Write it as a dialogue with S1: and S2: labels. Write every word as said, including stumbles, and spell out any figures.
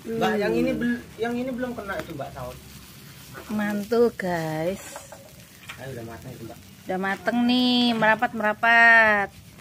S1: Mbak, yang ini bel yang ini belum kena itu Mbak saus.
S2: Mantul guys.
S1: Ayo udah matang itu Mbak.
S2: Udah mateng nih, merapat-merapat.